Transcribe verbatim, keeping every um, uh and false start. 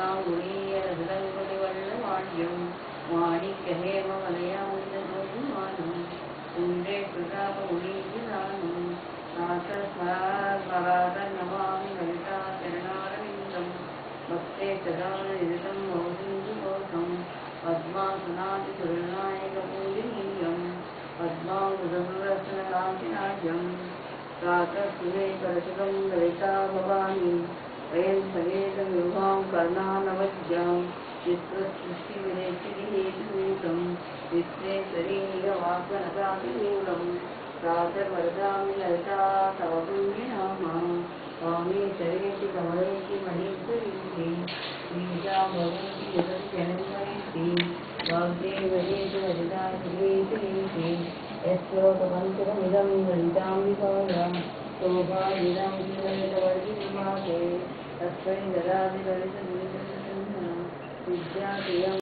रघुनागुणीयरघुदम्पतिवल्लवाड्यं माणिक्यहेमवलयामुदनोऽभिमानं कुण्डे कृतापमुनीचिदानं नाथस्मरास्मरातर्नमामि ललिताचरणारविन्दं भक्ते सदा निरतं भवसिन्धुकोशं पद्मासनादिसुरनायकपूजनीयं पद्माङ्गुदसुदर्शनकान्तिनाट्यं प्रातः सुरेकरचितं ललिता भवानी वयं समेतविभुवां कर्णानवज्ञां चित्रसृष्टिविरेचिरिहेतुभूतं विश्वेश्वरीयवासनकातिमूलं प्रातर्वरदामि ललिता तव पुण्यनामा वामीशरेति कमलेति मणीश्वरीति श्रीजा भगवती जगति जनन्मयेति वाग्देवयेति ललिता श्रीति यश्लोकमन्त्रमिदं ललिताम्बिकायां शोभादिदं ललितवर्जिनिवासे तस्मै ददाति ललितविद्याप्रियं